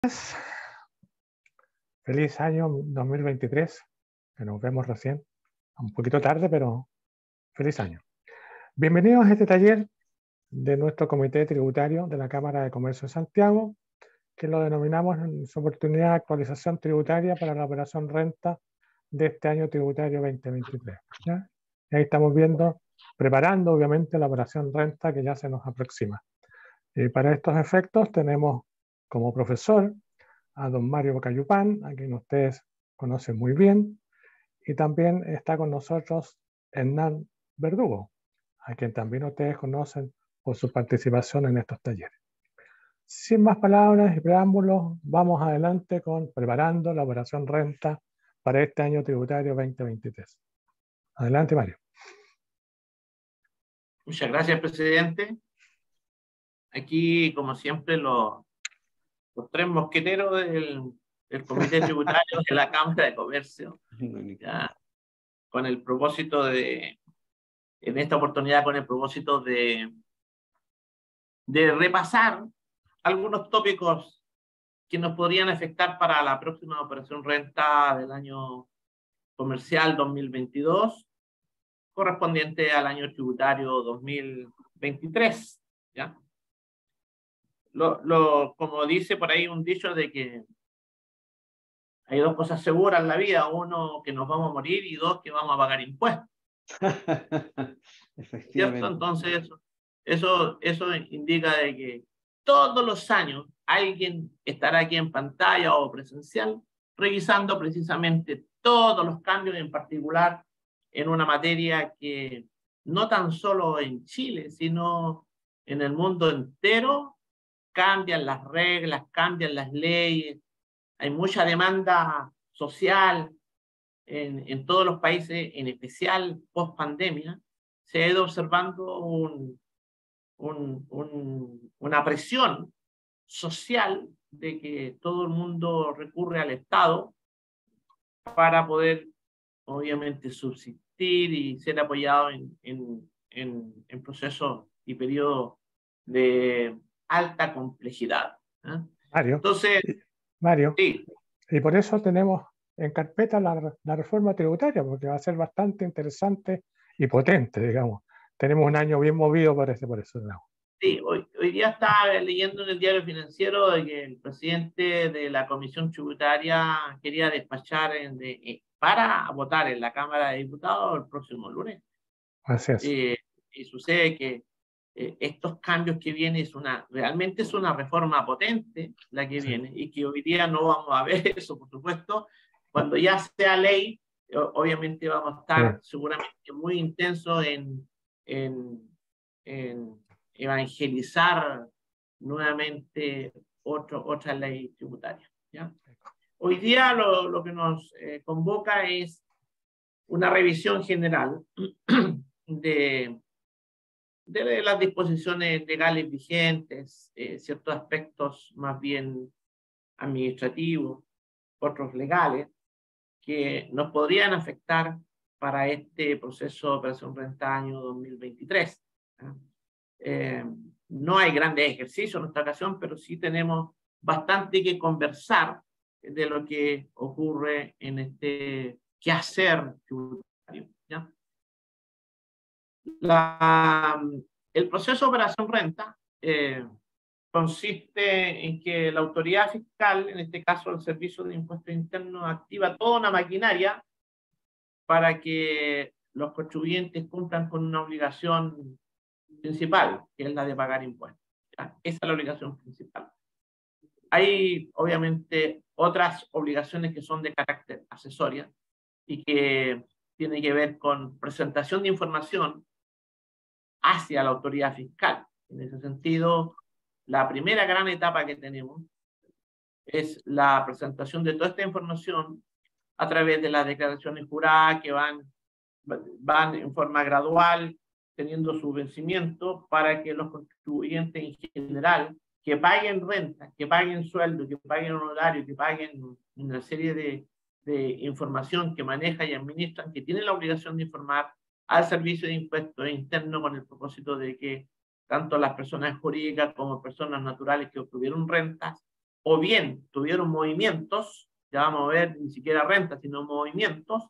Feliz año 2023, que nos vemos recién, un poquito tarde, pero feliz año. Bienvenidos a este taller de nuestro Comité Tributario de la Cámara de Comercio de Santiago, que lo denominamos en su oportunidad de actualización tributaria para la operación renta de este año tributario 2023. ¿Ya? Y ahí estamos viendo, preparando obviamente la operación renta que ya se nos aproxima. Y para estos efectos tenemos como profesor a don Mario Cayupán, a quien ustedes conocen muy bien, y también está con nosotros Hernán Verdugo, a quien también ustedes conocen por su participación en estos talleres. Sin más palabras y preámbulos, vamos adelante con preparando la operación renta para este año tributario 2023. Adelante, Mario. Muchas gracias, presidente. Aquí, como siempre, los tres mosqueteros del Comité Tributario de la Cámara de Comercio, ya, con el propósito en esta oportunidad, con el propósito de repasar algunos tópicos que nos podrían afectar para la próxima operación renta del año comercial 2022, correspondiente al año tributario 2023, ¿ya? Como dice por ahí un dicho de que hay dos cosas seguras en la vida: uno, que nos vamos a morir, y dos, que vamos a pagar impuestos. ¿Cierto? Entonces eso indica de que todos los años alguien estará aquí en pantalla o presencial revisando precisamente todos los cambios, en particular en una materia que no tan solo en Chile, sino en el mundo entero cambian las reglas, cambian las leyes, hay mucha demanda social en todos los países, en especial post pandemia. Se ha ido observando una presión social de que todo el mundo recurre al Estado para poder, obviamente, subsistir y ser apoyado en procesos y periodos de alta complejidad, ¿eh? Mario, entonces, Mario, sí. Y por eso tenemos en carpeta la reforma tributaria, porque va a ser bastante interesante y potente, digamos. Tenemos un año bien movido por eso, digamos. Sí, hoy día estaba leyendo en el Diario Financiero de que el presidente de la Comisión Tributaria quería despachar para votar en la Cámara de Diputados el próximo lunes. Así es. Y sucede que estos cambios que vienen realmente es una reforma potente la que viene, y que hoy día no vamos a ver eso, por supuesto. Cuando ya sea ley, obviamente vamos a estar seguramente muy intensos en evangelizar nuevamente otra ley tributaria, ¿ya? Hoy día lo que nos convoca es una revisión general de las disposiciones legales vigentes, ciertos aspectos más bien administrativos, otros legales, que nos podrían afectar para este proceso de operación renta año 2023. No hay grandes ejercicios en esta ocasión, pero sí tenemos bastante que conversar de lo que ocurre en este quehacer tributario, ¿ya? El proceso de operación renta consiste en que la autoridad fiscal, en este caso el Servicio de Impuestos Internos, activa toda una maquinaria para que los contribuyentes cumplan con una obligación principal, que es la de pagar impuestos, ¿ya? Esa es la obligación principal. Hay, obviamente, otras obligaciones que son de carácter accesoria y que tienen que ver con presentación de información hacia la autoridad fiscal. En ese sentido, la primera gran etapa que tenemos es la presentación de toda esta información a través de las declaraciones juradas que van en forma gradual, teniendo su vencimiento, para que los contribuyentes en general que paguen renta, que paguen sueldo, que paguen honorario, que paguen una serie de información que manejan y administran, que tienen la obligación de informar al Servicio de Impuestos Internos, con el propósito de que tanto las personas jurídicas como personas naturales que obtuvieron rentas o bien tuvieron movimientos, ya vamos a ver, ni siquiera rentas, sino movimientos,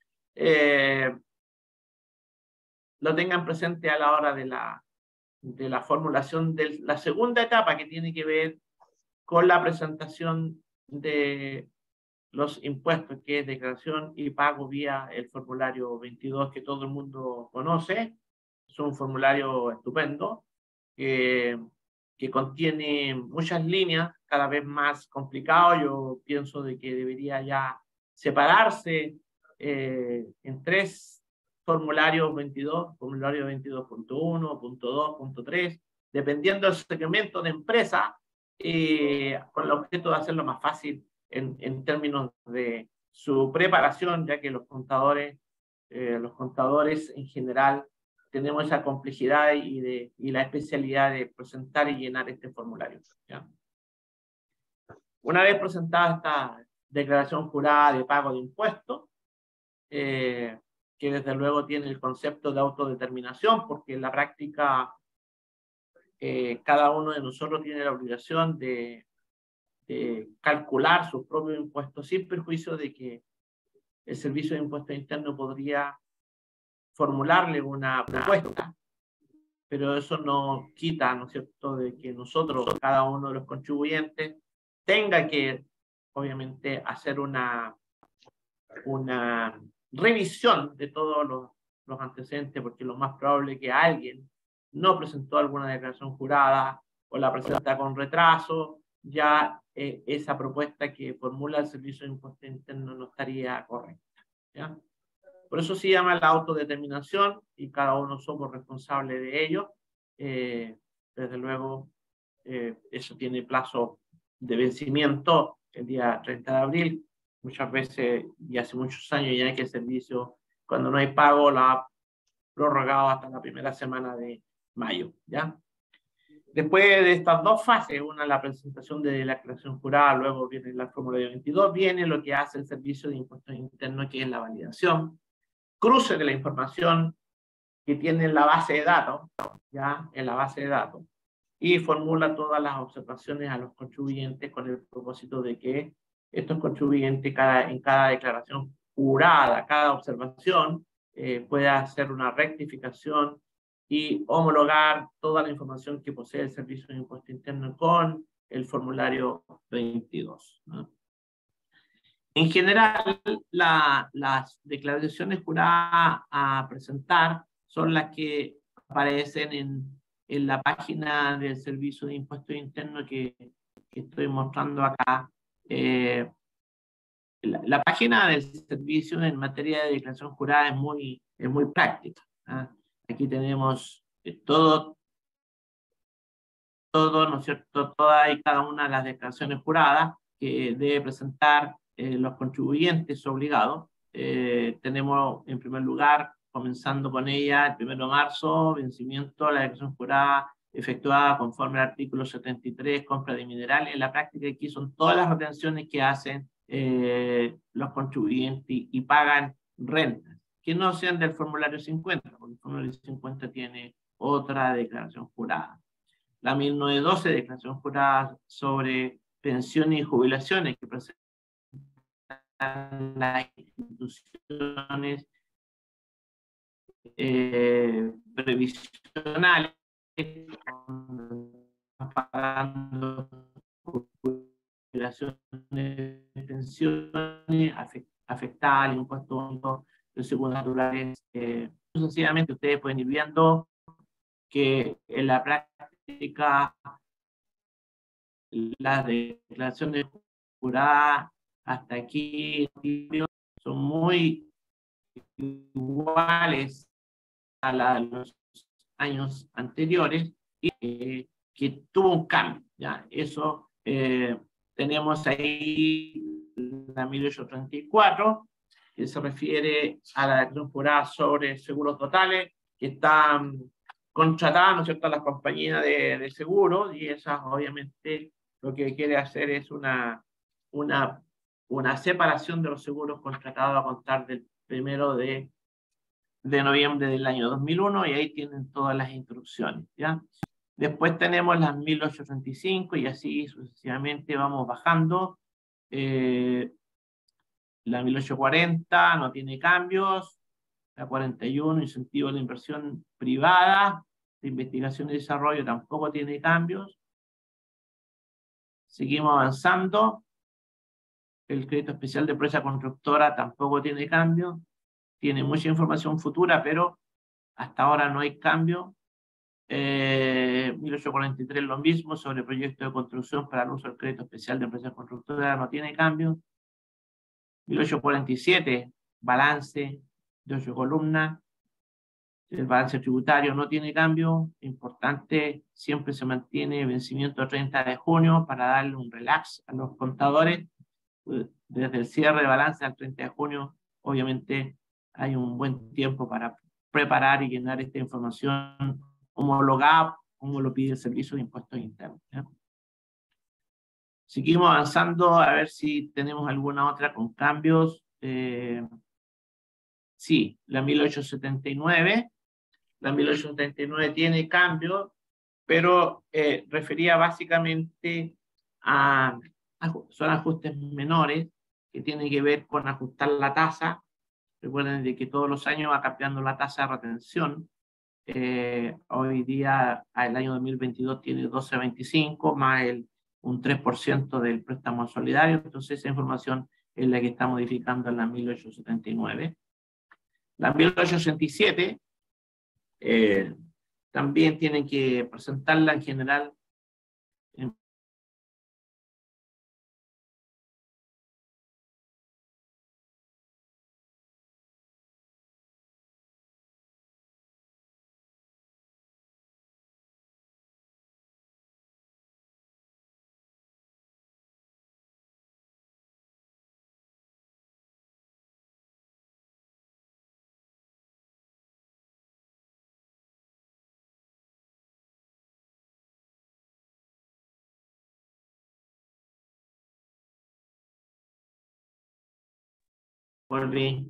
lo tengan presente a la hora de la formulación de la segunda etapa, que tiene que ver con la presentación de los impuestos, que es declaración y pago vía el formulario 22, que todo el mundo conoce. Es un formulario estupendo, que contiene muchas líneas, cada vez más complicado. Yo pienso de que debería ya separarse en 3 formularios 22, formulario 22.1, punto 2, punto 3, dependiendo del segmento de empresa, con el objeto de hacerlo más fácil en términos de su preparación, ya que los contadores en general tenemos esa complejidad y la especialidad de presentar y llenar este formulario, ¿ya? Una vez presentada esta declaración jurada de pago de impuestos, que desde luego tiene el concepto de autodeterminación, porque en la práctica cada uno de nosotros tiene la obligación de calcular sus propios impuestos, sin perjuicio de que el Servicio de Impuestos Internos podría formularle una propuesta, pero eso no quita, ¿no es cierto?, de que nosotros, cada uno de los contribuyentes, tenga que, obviamente, hacer una revisión de todos los antecedentes, porque lo más probable es que alguien no presentó alguna declaración jurada o la presenta con retraso, ya esa propuesta que formula el Servicio de Impuestos Internos no estaría correcta, ¿ya? Por eso se llama la autodeterminación y cada uno somos responsables de ello. Desde luego, eso tiene plazo de vencimiento el día 30 de abril. Muchas veces, y hace muchos años ya que el servicio, cuando no hay pago, lo ha prorrogado hasta la primera semana de mayo, ¿ya? Después de estas 2 fases, una la presentación de la declaración jurada, luego viene la formulario 22, viene lo que hace el Servicio de Impuestos Internos, que es la validación, cruce de la información que tiene en la base de datos, ya en la base de datos, y formula todas las observaciones a los contribuyentes con el propósito de que estos contribuyentes en cada declaración jurada, cada observación, pueda hacer una rectificación y homologar toda la información que posee el Servicio de Impuestos Internos con el formulario 22, ¿no? En general, las declaraciones juradas a presentar son las que aparecen en la página del Servicio de Impuestos Internos que estoy mostrando acá. La página del servicio en materia de declaración jurada es muy práctica, ¿eh? Aquí tenemos todo, ¿no es cierto?, toda y cada una de las declaraciones juradas que debe presentar los contribuyentes obligados. Tenemos en primer lugar, comenzando con ella, el 1 de marzo, vencimiento de la declaración jurada efectuada conforme al artículo 73, compra de minerales. En la práctica aquí son todas las retenciones que hacen los contribuyentes y pagan rentas, que no sean del formulario 50, porque el formulario 50 tiene otra declaración jurada. La 1912, declaración jurada sobre pensiones y jubilaciones que presentan las instituciones previsionales, pagando jubilaciones, pensiones, afectadas al impuesto único de seguros naturales. Sencillamente ustedes pueden ir viendo que en la práctica las declaraciones juradas hasta aquí son muy iguales a los años anteriores y que tuvo un cambio, ¿ya? Eso tenemos ahí la 1834, que se refiere a la declaración jurada sobre seguros totales, que están contratadas, ¿no es cierto?, a las compañías de seguros, y esas obviamente lo que quiere hacer es una separación de los seguros contratados a contar del 1 de noviembre del año 2001, y ahí tienen todas las instrucciones, ¿ya? Después tenemos las 1835 y así sucesivamente vamos bajando. La 1840 no tiene cambios. La 41, incentivo a la inversión privada, de investigación y desarrollo, tampoco tiene cambios. Seguimos avanzando. El crédito especial de empresa constructora tampoco tiene cambio. Tiene mucha información futura, pero hasta ahora no hay cambio. 1843 lo mismo, sobre proyecto de construcción para el uso del crédito especial de empresas constructoras, no tiene cambio. 1847, balance de 8 columnas. El balance tributario no tiene cambio. Importante, siempre se mantiene vencimiento 30 de junio para darle un relax a los contadores. Desde el cierre de balance al 30 de junio, obviamente hay un buen tiempo para preparar y llenar esta información homologada como lo pide el Servicio de Impuestos Internos, ¿ya? Seguimos avanzando a ver si tenemos alguna otra con cambios. Sí, la 1879. La 1879 tiene cambios, pero refería básicamente son ajustes menores que tienen que ver con ajustar la tasa. Recuerden de que todos los años va cambiando la tasa de retención. Hoy día, el año 2022 tiene 12.25 más un 3% del préstamo solidario. Entonces esa información es la que está modificando en la 1879. La 1867 también tienen que presentarla en general. Volví.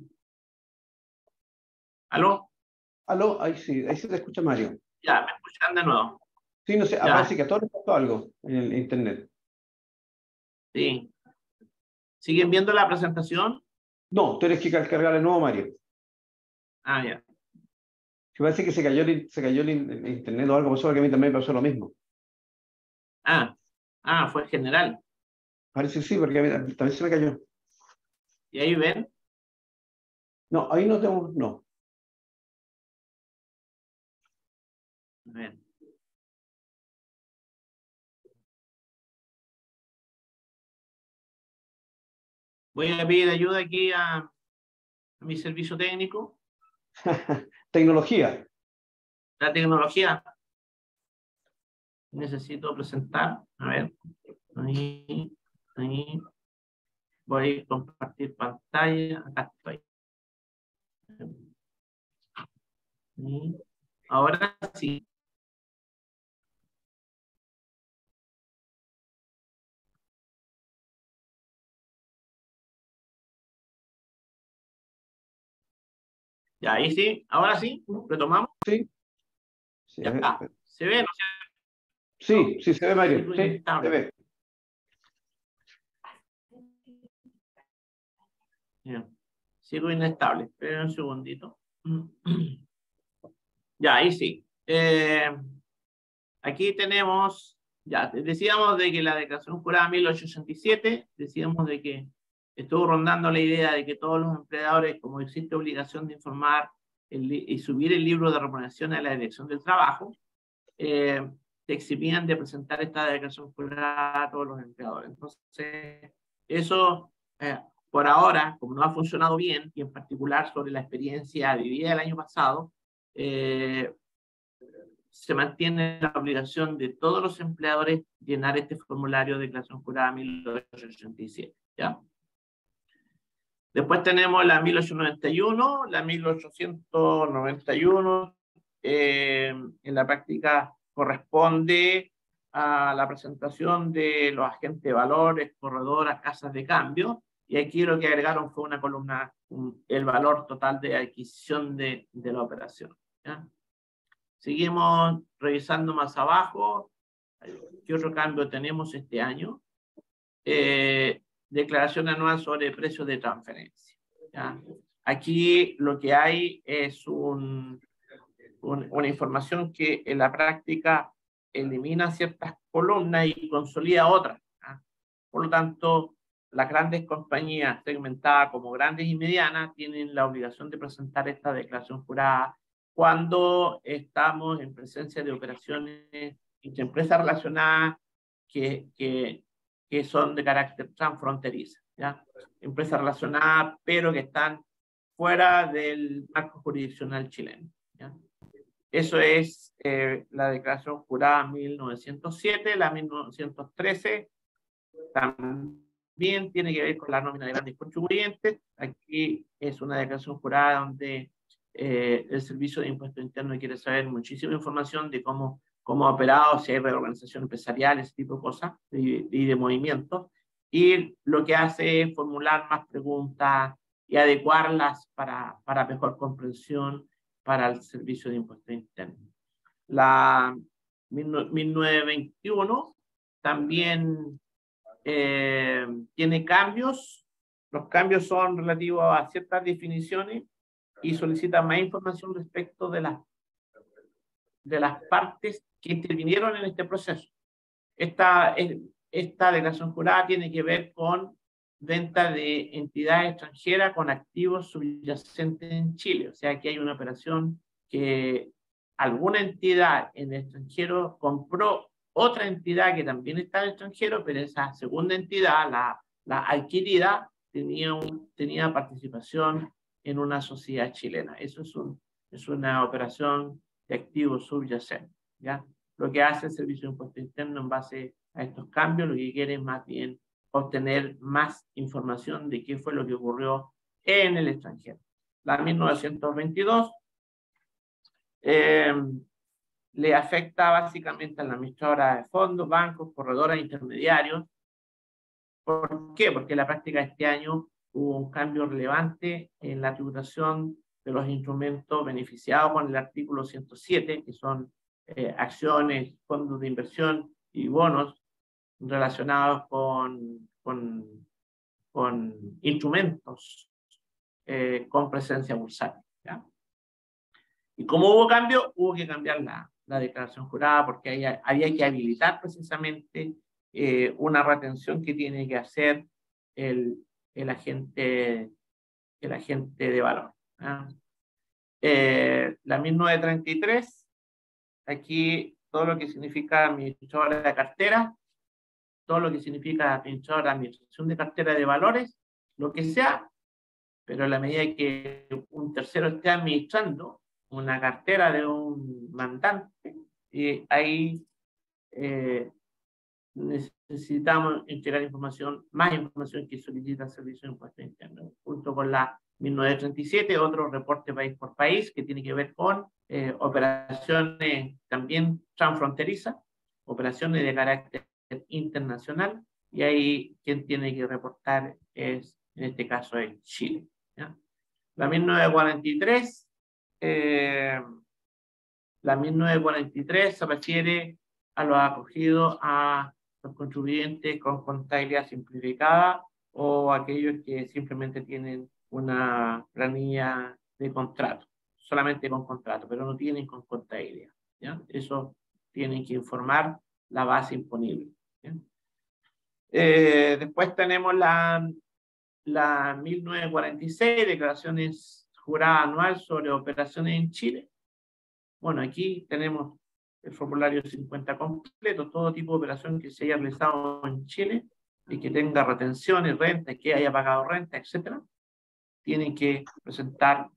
¿Aló? Aló, ahí se te escucha, Mario. Ya, me escuchan de nuevo. Sí, no sé, Ya. parece que a todos les pasó algo en el internet. Sí. ¿Siguen viendo la presentación? No, tienes que cargar de nuevo, Mario. Ah, ya. Que parece que se cayó el internet o algo pasó, que a mí también me pasó lo mismo. Fue general. Parece que sí, porque a mí también se me cayó. ¿Y ahí ven? No, ahí no tenemos, no. Ven. Voy a pedir ayuda aquí a mi servicio técnico. Tecnología. La tecnología. Necesito presentar. A ver. Ahí. Voy a compartir pantalla. Acá estoy. Ahora sí. Ya, ahí sí. Ahora sí. Retomamos. Sí. Ya está. ¿Se ve? ¿No? Sí, sí, se ve, Mario. Sí, se ve. Bien. Sigo inestable. Esperen un segundito. Ya, ahí sí. Aquí tenemos, ya, decíamos de que la declaración jurada 1867, decíamos de que estuvo rondando la idea de que todos los empleadores, como existe obligación de informar y subir el libro de remuneración a la Dirección del Trabajo, se eximían de presentar esta declaración jurada a todos los empleadores. Entonces, eso, por ahora, como no ha funcionado bien, y en particular sobre la experiencia vivida el año pasado, se mantiene la obligación de todos los empleadores llenar este formulario de declaración jurada 1887. ¿Ya? Después tenemos la 1891, la 1891 en la práctica corresponde a la presentación de los agentes de valores, corredoras, casas de cambio, y aquí lo que agregaron fue una columna, el valor total de adquisición de la operación. ¿Ya? Seguimos revisando más abajo. ¿Qué otro cambio tenemos este año? Declaración anual sobre precios de transferencia. ¿Ya? Aquí lo que hay es una información que en la práctica elimina ciertas columnas y consolida otras. ¿Ya? Por lo tanto, las grandes compañías segmentadas como grandes y medianas tienen la obligación de presentar esta declaración jurada cuando estamos en presencia de operaciones entre empresas relacionadas que son de carácter transfronterizo, ¿ya? Empresas relacionadas, pero que están fuera del marco jurisdiccional chileno, ¿ya? Eso es la declaración jurada 1907, la 1913, también tiene que ver con la nómina de grandes contribuyentes. Aquí es una declaración jurada donde el Servicio de Impuesto Interno quiere saber muchísima información de cómo ha operado, si hay reorganización empresarial, ese tipo de cosas, y de movimientos. Y lo que hace es formular más preguntas y adecuarlas para mejor comprensión para el Servicio de Impuesto Interno. La 1921 también tiene cambios. Los cambios son relativos a ciertas definiciones y solicita más información respecto de las partes que intervinieron en este proceso. Esta declaración jurada tiene que ver con venta de entidades extranjeras con activos subyacentes en Chile. O sea, que hay una operación que alguna entidad en el extranjero compró otra entidad que también está en el extranjero, pero esa segunda entidad, la adquirida, tenía participación en una sociedad chilena. Eso es una operación de activos subyacentes, ¿ya? Lo que hace el Servicio de Impuesto Interno en base a estos cambios, lo que quiere es más bien obtener más información de qué fue lo que ocurrió en el extranjero. La 1922 le afecta básicamente a la administradora de fondos, bancos, corredoras, intermediarios. ¿Por qué? Porque en la práctica de este año hubo un cambio relevante en la tributación de los instrumentos beneficiados con el artículo 107, que son acciones, fondos de inversión y bonos relacionados con instrumentos con presencia bursátil, ¿ya? Y como hubo cambio, hubo que cambiar la declaración jurada porque había que habilitar precisamente una retención que tiene que hacer el agente de valor, ¿ya? La 1933, aquí todo lo que significa administradora de cartera, todo lo que significa administración de cartera de valores, lo que sea, pero a la medida que un tercero esté administrando una cartera de un mandante, ahí necesitamos entregar más información que solicita el Servicio de Impuesto Interno. Junto con la 1937, otro reporte país por país que tiene que ver con operaciones también transfronterizas, operaciones de carácter internacional, y ahí quien tiene que reportar es, en este caso, es Chile, ¿ya? La 1943, se refiere a los acogidos a los contribuyentes con contabilidad simplificada o aquellos que simplemente tienen una planilla de contrato, solamente con contrato, pero no tienen con contabilidad, ¿ya? Eso tienen que informar la base imponible, ¿ya? Después tenemos la 1946, declaraciones juradas anual sobre operaciones en Chile. Bueno, aquí tenemos el formulario 50 completo, todo tipo de operación que se haya realizado en Chile y que tenga retenciones, renta, que haya pagado renta, etcétera, tienen que presentar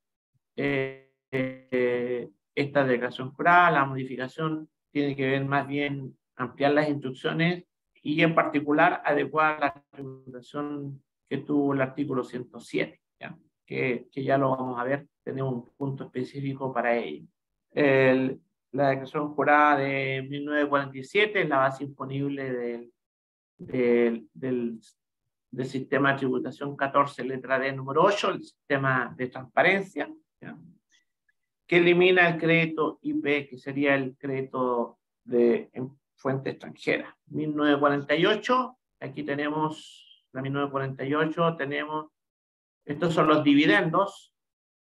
esta declaración jurada. La modificación tiene que ver más bien ampliar las instrucciones y en particular adecuar la tributación que tuvo el artículo 107, ¿ya? Que ya lo vamos a ver, tenemos un punto específico para ello. La declaración jurada de 1947 es la base imponible del sistema de tributación 14, letra D, número 8, el sistema de transparencia, ¿ya? que elimina el crédito IP, que sería el crédito de fuente extranjera. 1948, aquí tenemos la 1948, tenemos, estos son los dividendos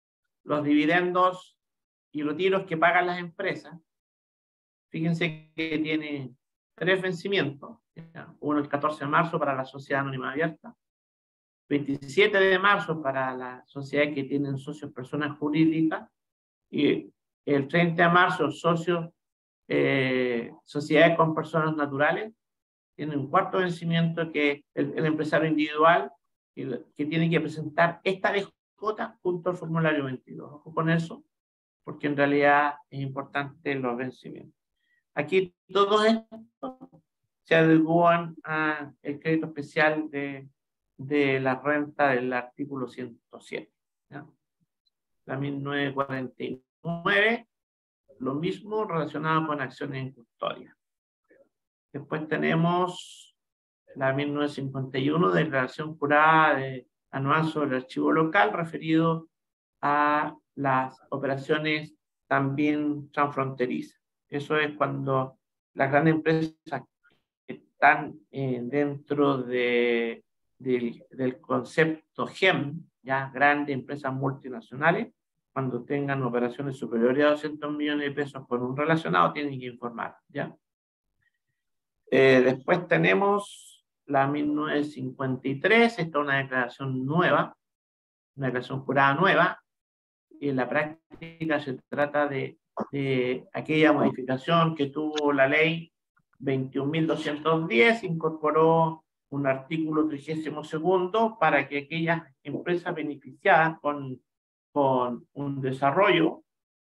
y retiros que pagan las empresas. Fíjense que tiene 3 vencimientos. Uno el 14 de marzo para la sociedad anónima abierta, 27 de marzo para la sociedad que tienen socios personas jurídicas, y el 30 de marzo socios, sociedades con personas naturales, tienen un cuarto vencimiento que el empresario individual que tiene que presentar esta DJ junto al formulario 22. Ojo con eso, porque en realidad es importante los vencimientos. Aquí todos estos se adecuan al crédito especial de la renta del artículo 107. ¿Ya? La 1949, lo mismo relacionado con acciones en custodia. Después tenemos la 1951, declaración jurada anual sobre el archivo local, referido a las operaciones también transfronterizas. Eso es cuando las grandes empresas están dentro del concepto GEM, ya grandes empresas multinacionales, cuando tengan operaciones superiores a 200 millones de pesos con un relacionado, tienen que informar, ¿ya? Después tenemos la 1953, esta es una declaración nueva, una declaración jurada nueva, y en la práctica se trata de aquella modificación que tuvo la ley 21.210, incorporó un artículo 32 para que aquellas empresas beneficiadas con un desarrollo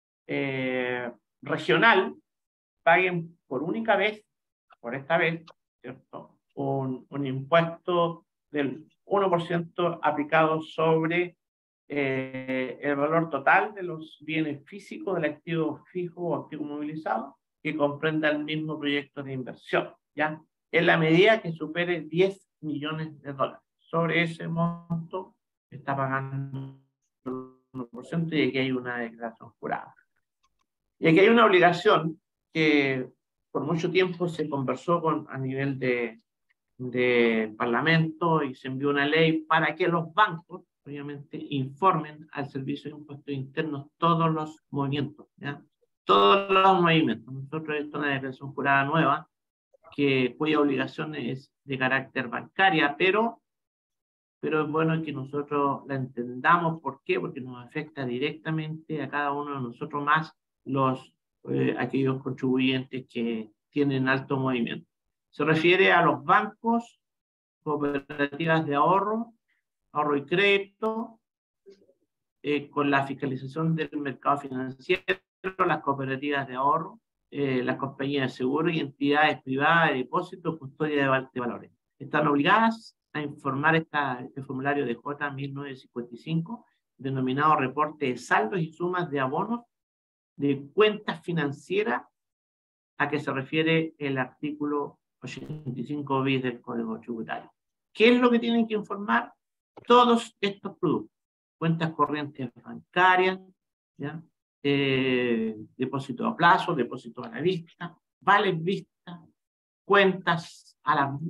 regional paguen por única vez, por esta vez, ¿cierto?, un impuesto del 1% aplicado sobre el valor total de los bienes físicos del activo fijo o activo movilizado que comprenda el mismo proyecto de inversión, ¿ya? En la medida que supere 10 millones de dólares. Sobre ese monto está pagando el 1% y aquí hay una declaración jurada. Y aquí hay una obligación que por mucho tiempo se conversó a nivel de Parlamento y se envió una ley para que los bancos, obviamente, informen al Servicio de Impuestos Internos todos los movimientos, ¿ya? Todos los movimientos. Nosotros esto es una declaración jurada nueva cuya obligación es de carácter bancaria, pero es bueno que nosotros la entendamos. ¿Por qué? Porque nos afecta directamente a cada uno de nosotros, más aquellos contribuyentes que tienen alto movimiento. Se refiere a los bancos, cooperativas de ahorro y crédito, con la fiscalización del mercado financiero, las cooperativas de ahorro, las compañías de seguro y entidades privadas de depósito, custodia de valores. Están obligadas a informar este formulario de J 1955, denominado reporte de saldos y sumas de abonos de cuentas financieras, a que se refiere el artículo 85 bis del Código Tributario. ¿Qué es lo que tienen que informar? Todos estos productos: cuentas corrientes bancarias, ¿ya? Depósito a plazo, depósito a la vista, vales vista, cuentas a la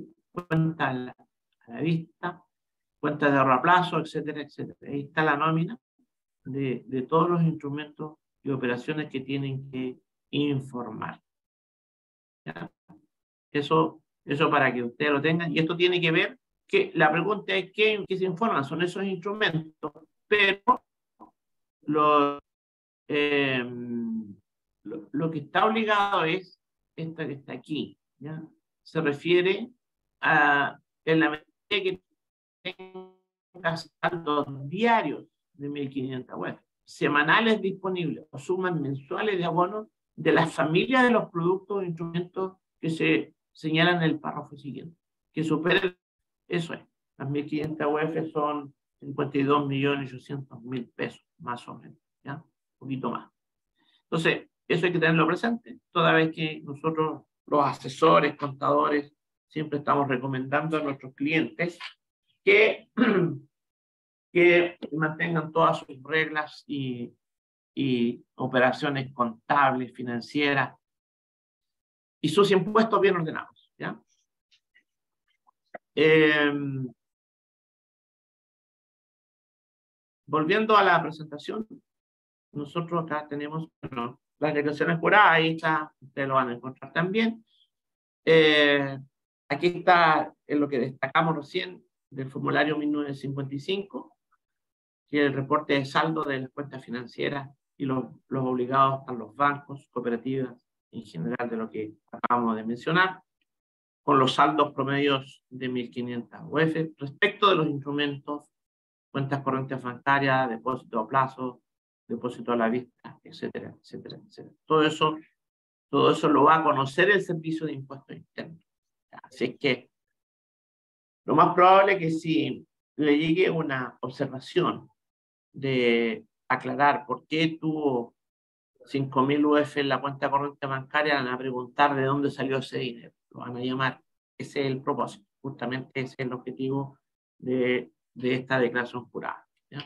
vista, cuentas de ahorro a plazo, etcétera, etcétera. Ahí está la nómina de todos los instrumentos y operaciones que tienen que informar, ¿ya? Eso para que ustedes lo tengan. Y esto tiene que ver que la pregunta es ¿qué se informan? Son esos instrumentos, pero lo que está obligado es esta que está aquí, ¿ya? Se refiere a, en la medida que tengas saldos diarios de 1.500 UF, semanales disponibles o sumas mensuales de abonos de las familias de los productos o instrumentos que se señalan en el párrafo siguiente, que superen, eso es, las 1.500 UF son 52.800.000 pesos, más o menos, ¿ya? Un poquito más. Entonces, eso hay que tenerlo presente, toda vez que nosotros, los asesores, contadores, siempre estamos recomendando a nuestros clientes que mantengan todas sus reglas y y operaciones contables, financieras, y sus impuestos bien ordenados, ¿ya? Volviendo a la presentación, nosotros acá tenemos, bueno, las declaraciones juradas, ahí está, ustedes lo van a encontrar también. Aquí está en lo que destacamos recién del formulario 1955, que es el reporte de saldo de las cuentas financieras y los obligados a los bancos, cooperativas, en general de lo que acabamos de mencionar, con los saldos promedios de 1.500 UF respecto de los instrumentos, cuentas corrientes bancarias, depósito a plazo, depósito a la vista, etcétera, etcétera, etcétera. Todo eso lo va a conocer el Servicio de Impuestos Internos. Así es que lo más probable es que si le llegue una observación de aclarar por qué tuvo 5.000 UF en la cuenta corriente bancaria, van a preguntar de dónde salió ese dinero. Lo van a llamar. Ese es el propósito. Justamente ese es el objetivo de esta declaración jurada, ¿ya?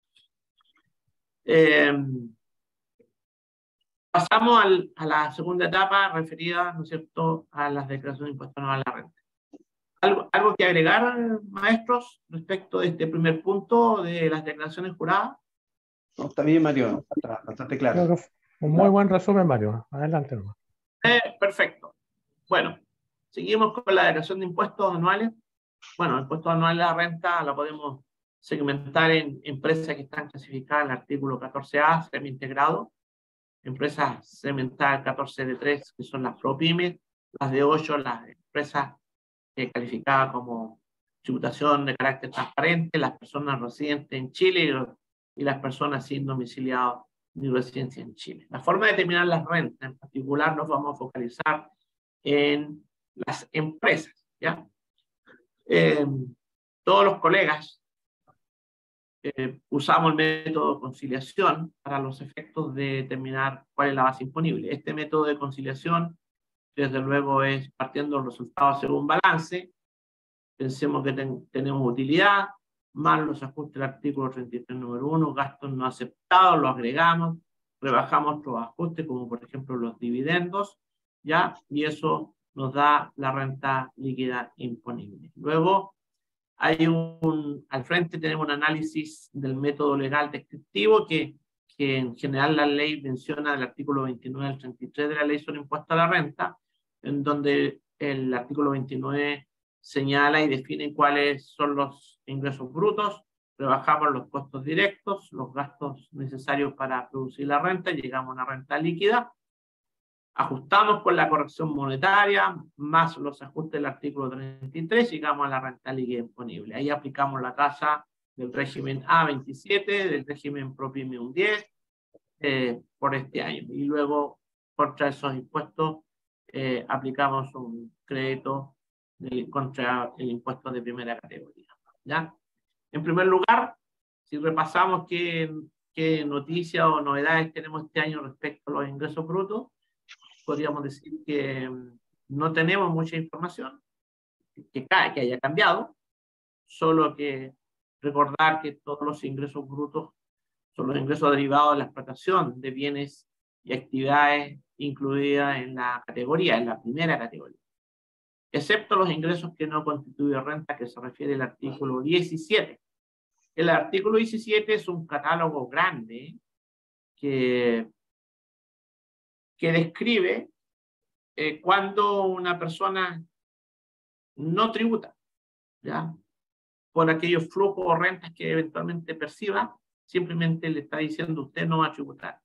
Pasamos a la segunda etapa referida, ¿no es cierto?, a las declaraciones de impuestos anuales a la renta. ¿Algo que agregar, maestros, respecto de este primer punto de las declaraciones juradas? No, está bien, Mario, está bastante claro. Creo que fue un muy buen resumen, Mario. Adelante nomás. Perfecto. Bueno, seguimos con la declaración de impuestos anuales. Bueno, impuestos anuales a la renta la podemos segmentar en empresas que están clasificadas en el artículo 14A, semi-integrado, empresas segmentadas 14D3, que son las ProPymes, las de 8, las empresas calificadas como tributación de carácter transparente, las personas residentes en Chile y las personas sin domiciliado ni residencia en Chile. La forma de determinar las rentas, en particular, nos vamos a focalizar en las empresas, ¿ya? Todos los colegas usamos el método de conciliación para los efectos de determinar cuál es la base imponible. Este método de conciliación, desde luego, es partiendo de los resultados según balance. Pensemos que tenemos utilidad, más los ajustes del artículo 33, número 1, gastos no aceptados, los agregamos, rebajamos otros ajustes, como por ejemplo los dividendos, ¿ya? Y eso nos da la renta líquida imponible. Luego, al frente tenemos un análisis del método legal descriptivo que en general la ley menciona el artículo 29 al 33 de la ley sobre impuesto a la renta, en donde el artículo 29 señala y define cuáles son los ingresos brutos, rebajamos los costos directos, los gastos necesarios para producir la renta, llegamos a una renta líquida, ajustamos con la corrección monetaria, más los ajustes del artículo 33, llegamos a la renta líquida imponible. Ahí aplicamos la tasa del régimen A27, del régimen ProPyme un 10, por este año. Y luego, contra esos impuestos, aplicamos un crédito contra el impuesto de primera categoría, ¿ya? En primer lugar, si repasamos qué noticias o novedades tenemos este año respecto a los ingresos brutos, podríamos decir que no tenemos mucha información que haya cambiado, solo que recordar que todos los ingresos brutos son los ingresos derivados de la explotación de bienes y actividades incluidas en la categoría, en la primera categoría, excepto los ingresos que no constituyen renta, que se refiere al artículo 17. El artículo 17 es un catálogo grande que describe cuando una persona no tributa, ¿ya?, por aquellos flujos o rentas que eventualmente perciba, simplemente le está diciendo usted no va a tributar.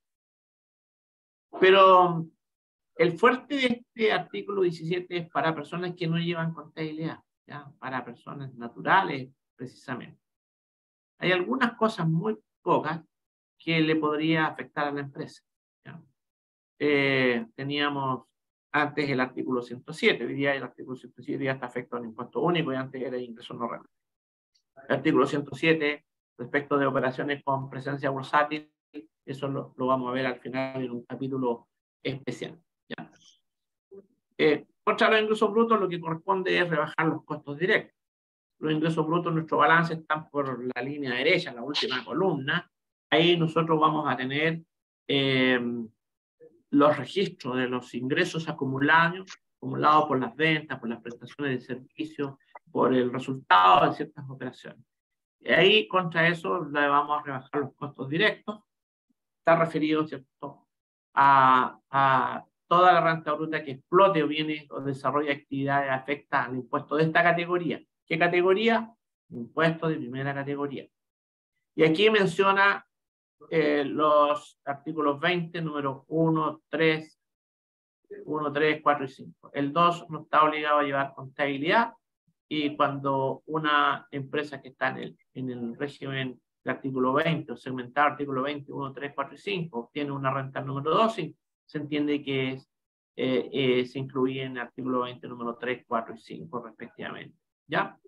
Pero el fuerte de este artículo 17 es para personas que no llevan contabilidad, ¿ya?, para personas naturales, precisamente. Hay algunas cosas muy pocas que le podría afectar a la empresa, ¿ya? Teníamos antes el artículo 107, hoy día el artículo 107 ya está afectado al impuesto único y antes era ingreso no renta. El artículo 107, respecto de operaciones con presencia bursátil, eso lo vamos a ver al final en un capítulo especial, ¿ya? Contra los ingresos brutos, lo que corresponde es rebajar los costos directos. Los ingresos brutos en nuestro balance están por la línea derecha, la última columna. Ahí nosotros vamos a tener los registros de los ingresos acumulados por las ventas, por las prestaciones de servicios, por el resultado de ciertas operaciones. Y ahí, contra eso, le vamos a rebajar los costos directos. Está referido, ¿cierto?, a toda la renta bruta que explote o viene o desarrolla actividades afecta al impuesto de esta categoría. ¿Qué categoría? Impuesto de primera categoría. Y aquí menciona los artículos 20, números 1, 3, 4 y 5. El 2 no está obligado a llevar contabilidad, y cuando una empresa que está en el régimen del artículo 20 o segmentado artículo 20, 1, 3, 4 y 5 obtiene una renta número 2, se entiende que se incluye en el artículo 20, número 3, 4 y 5 respectivamente. ¿Ya?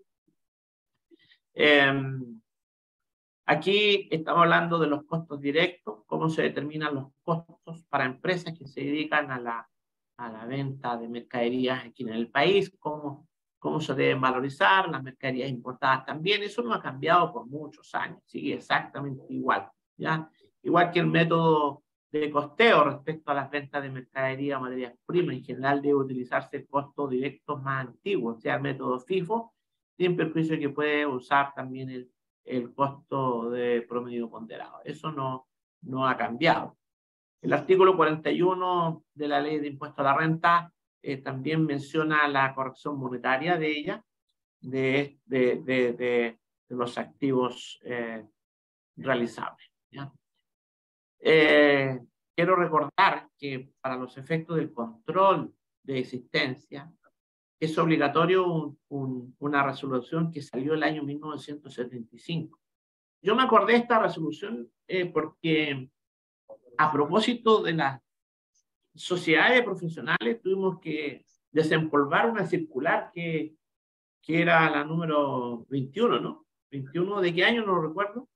Aquí estamos hablando de los costos directos, cómo se determinan los costos para empresas que se dedican a la venta de mercaderías aquí en el país, cómo se deben valorizar las mercaderías importadas también. Eso no ha cambiado por muchos años, sigue exactamente igual, ¿ya? Igual que el método de costeo respecto a las ventas de mercadería o materias primas, en general debe utilizarse costos directos más antiguos, o sea, el método FIFO, sin perjuicio de que puede usar también el costo de promedio ponderado. Eso no ha cambiado. El artículo 41 de la Ley de Impuesto a la Renta también menciona la corrección monetaria de ella, de los activos realizables, ¿ya? Quiero recordar que para los efectos del control de existencia es obligatorio una resolución que salió el año 1975. Yo me acordé de esta resolución porque a propósito de las sociedades profesionales tuvimos que desempolvar una circular que era la número 21, ¿no? 21, ¿de qué año? No lo recuerdo.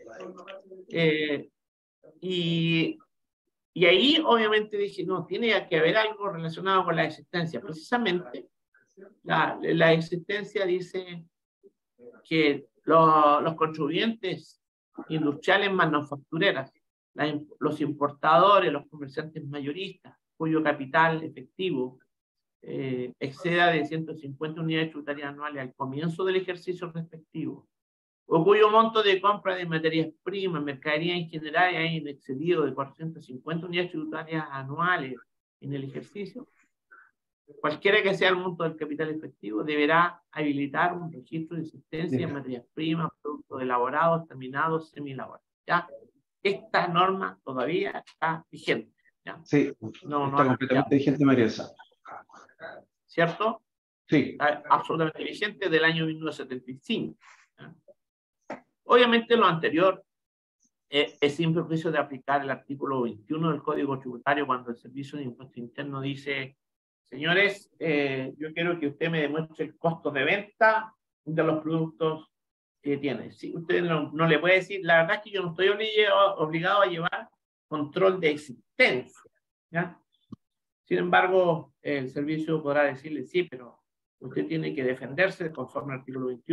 Y ahí obviamente dije, no, tiene que haber algo relacionado con la existencia. Precisamente la existencia dice que los contribuyentes industriales manufactureras, los importadores, los comerciantes mayoristas, cuyo capital efectivo exceda de 150 unidades tributarias anuales al comienzo del ejercicio respectivo, o cuyo monto de compra de materias primas, mercadería en general, haya excedido de 450 unidades tributarias anuales en el ejercicio, cualquiera que sea el monto del capital efectivo, deberá habilitar un registro de existencia en materias primas, productos elaborados, terminados, semi-elaborados. ¿Ya? Esta norma todavía está vigente, ¿ya? Sí, no está completamente vigente, María Elsa. ¿Cierto? Sí. Está absolutamente vigente del año 1975. ¿Ya? Obviamente lo anterior es sin perjuicio de aplicar el artículo 21 del Código Tributario cuando el Servicio de Impuesto Interno dice: señores, yo quiero que usted me demuestre el costo de venta de los productos que tiene. Si usted no le puede decir, la verdad es que yo no estoy obligado a llevar control de existencia, ¿ya? Sin embargo, el servicio podrá decirle, sí, pero usted tiene que defenderse conforme al artículo 21.